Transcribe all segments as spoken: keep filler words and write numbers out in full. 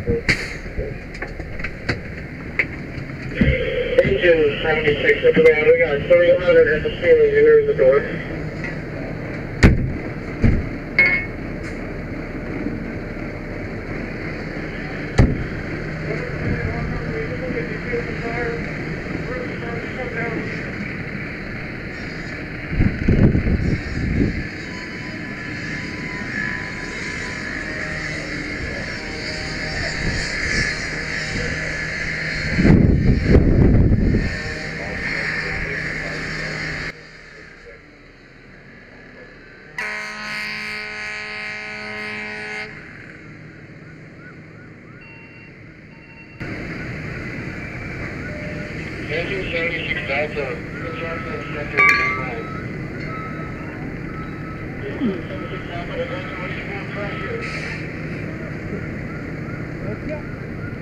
Engine seventy-six at the ground. We got three hundred at the ceiling. Here's the door. Engine seventy-six Delta. Engine seventy-six Delta. Evacuation pressure. Let's go.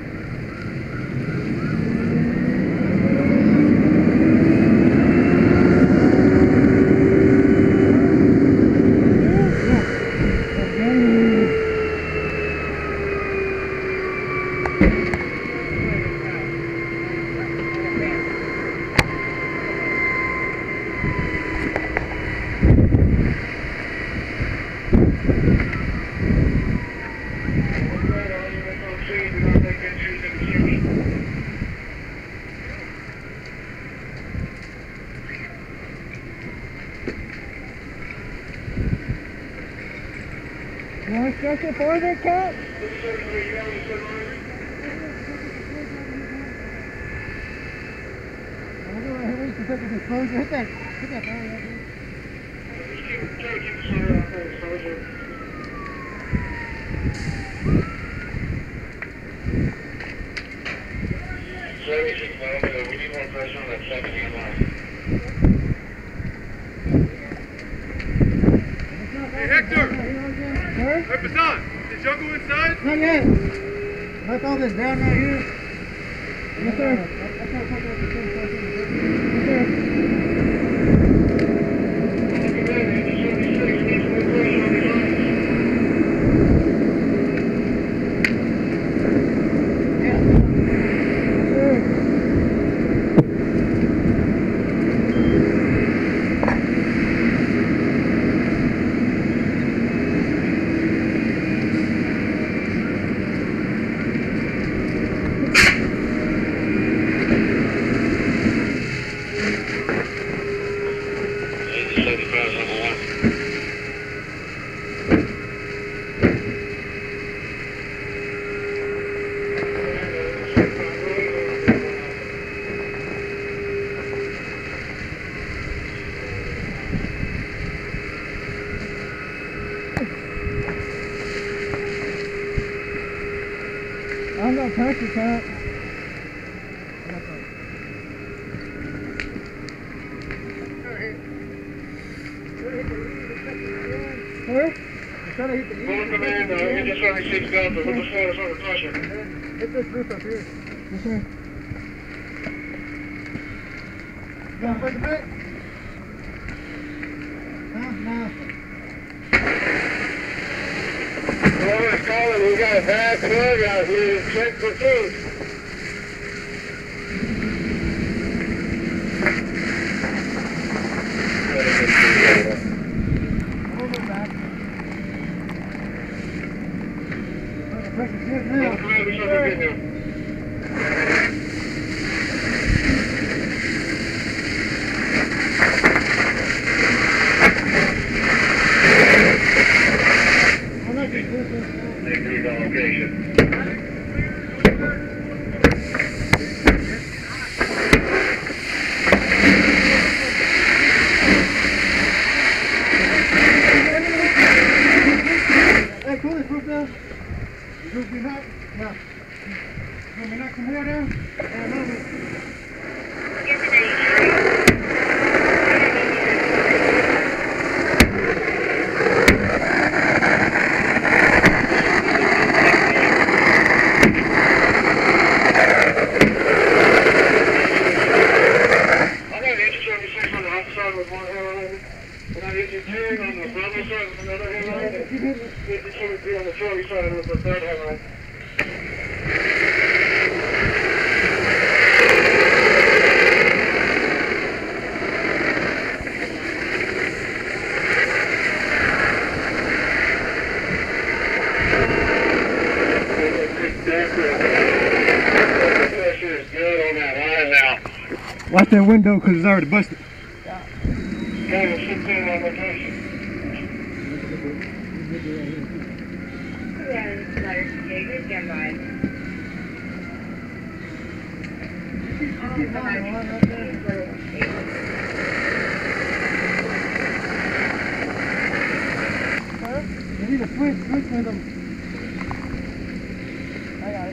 You want to stretch it further, Cat? I'll go right here. We can take a disclosure. Hit that. Hit that barrier right here. seventy-six Delta, we need more pressure on that seventy line. Hey, Hector! Hey, Baton! Did Jungle inside? Not yet. Let all this down right here. Yes, sir. Yes, sir. I'm gonna pressure cut. Sir? I'm trying to hit the E. Full command, uh, engine seventy-six Delta, with the status under pressure. Hit this roof up here. Yes, sir. You gonna push a bit? Huh? No. Well, calling, we got a bad plug out here. Check for food. Hold it back. The pressure's good now. Full command, we should be good now. Take the location. Hey, cool this roof down. The roof be hot? Yeah. You want me to knock some more down? Yeah, no. On the Charlie side with the third headline. Pressure is good on that line now. Watch that window because it's already busted. Cable sixteen on location. You need a switch, switch window. I got it.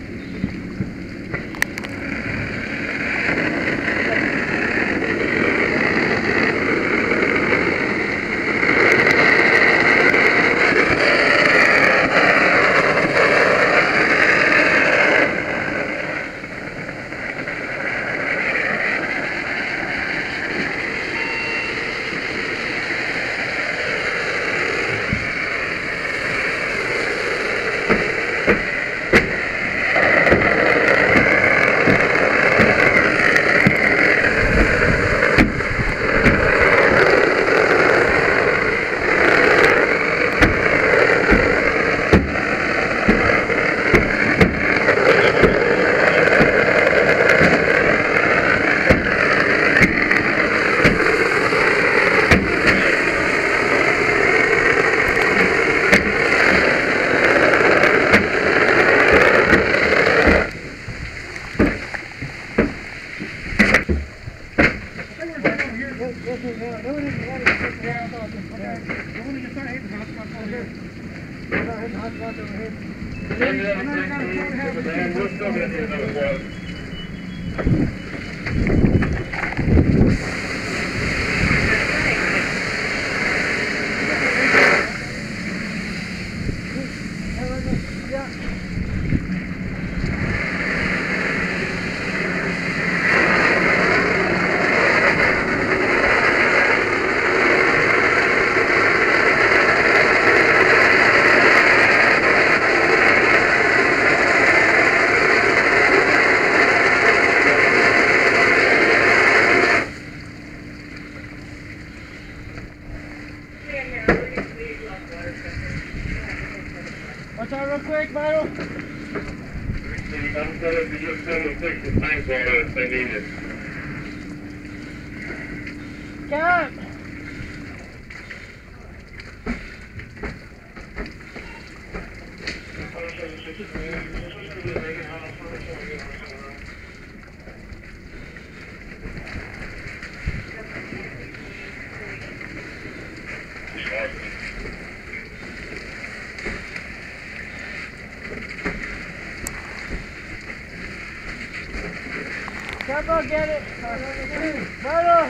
Watch out real quick, Vital. I'm going to just send them fix the tank water if they need it. Cap! Capo, get it! Vital!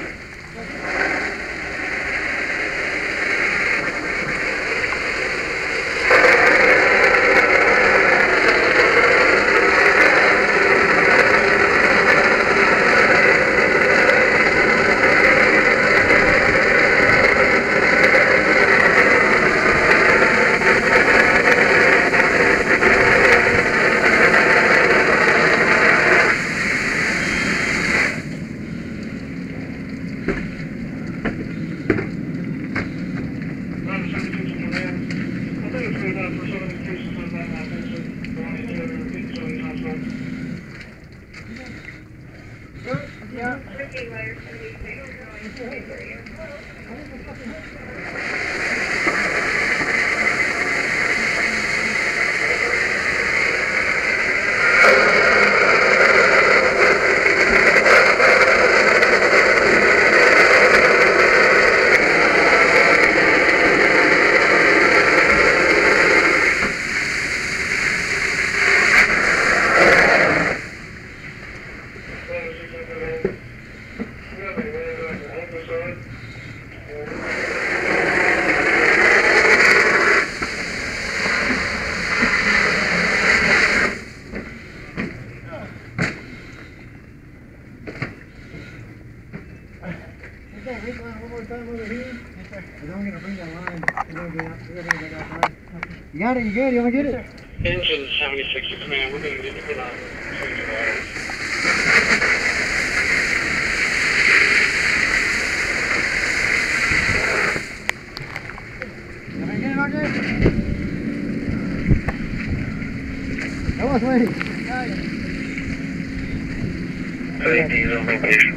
You got it, you good? You want to get it? Engine seventy-six, command, we're going to need to put on change of water. Can I get it out there? I was waiting. Anything on location.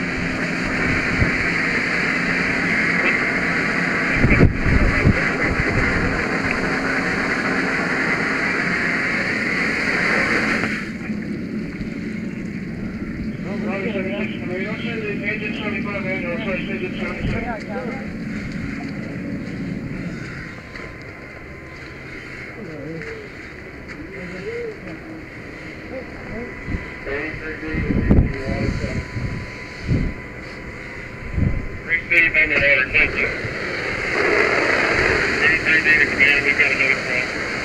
Receive on the water, thank you. eighty-three data command, we've got another call.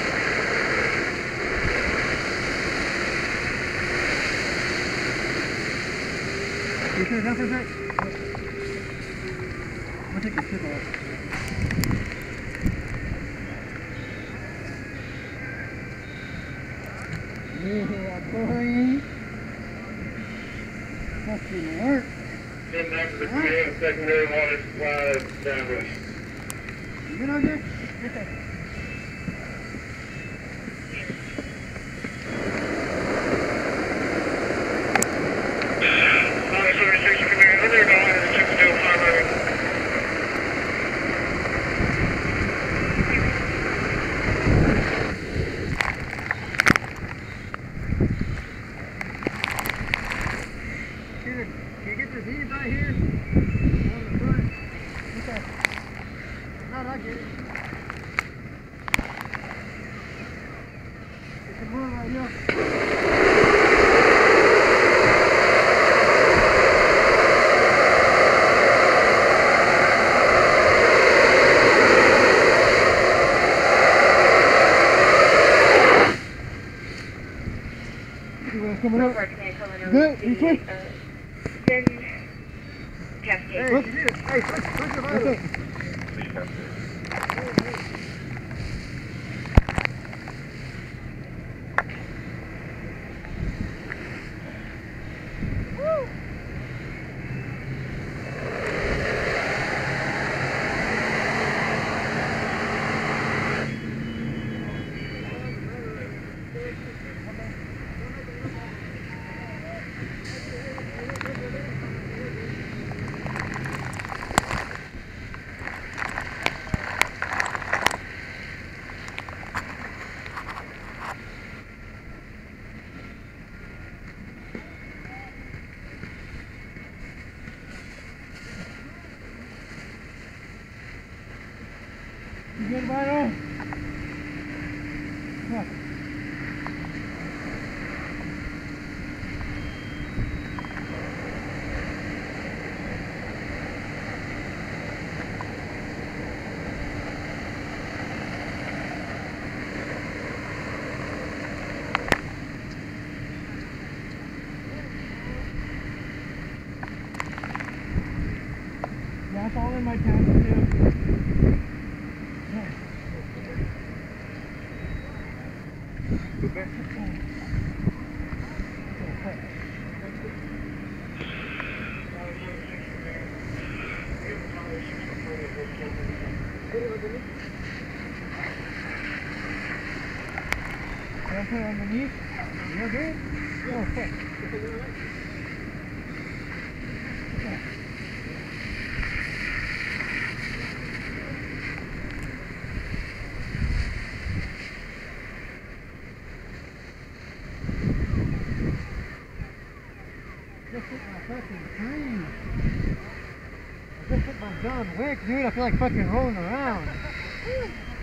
You turn it down for a sec? I'm gonna take the tip off. Yeah, boy. That didn't work. Send back to the command, secondary water supply downwind. You good, O J? Get that. seventy-six command, over there going to Chippendale Highway. Can you get this heated by here? On the front? Okay. If not, I'll get it. It's a move right here. Coming up. Good? You sweet? Then Cascade. Hey, you did it. Hey, push, push your button. Woo! You good, Vito? Come on. That's all in my tank too. Can I put it underneath? You're good? Yeah, okay. Okay. Just hit my fucking train. I just hit my John Wick, dude. I feel like fucking rolling around.